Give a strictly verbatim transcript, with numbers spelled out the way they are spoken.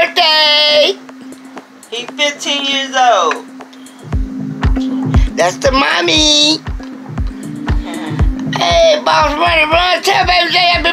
birthday. He fifteen years old. That's the mommy. Hey, boss money, run. Tell baby say happy